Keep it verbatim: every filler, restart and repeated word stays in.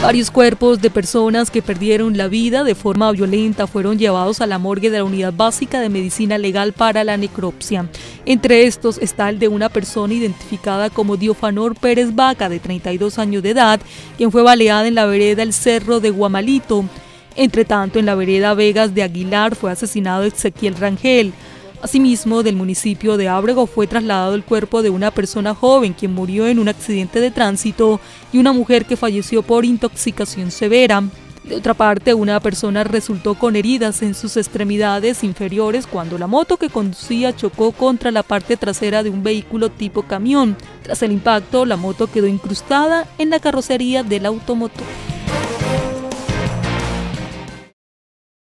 Varios cuerpos de personas que perdieron la vida de forma violenta fueron llevados a la morgue de la Unidad Básica de Medicina Legal para la necropsia. Entre estos está el de una persona identificada como Diofanor Pérez Vaca, de treinta y dos años de edad, quien fue baleada en la vereda El Cerro de Guamalito. Entre tanto, en la vereda Vegas de Aguilar fue asesinado Ezequiel Rangel. Asimismo, del municipio de Ábrego fue trasladado el cuerpo de una persona joven quien murió en un accidente de tránsito y una mujer que falleció por intoxicación severa. De otra parte, una persona resultó con heridas en sus extremidades inferiores cuando la moto que conducía chocó contra la parte trasera de un vehículo tipo camión. Tras el impacto, la moto quedó incrustada en la carrocería del automotor.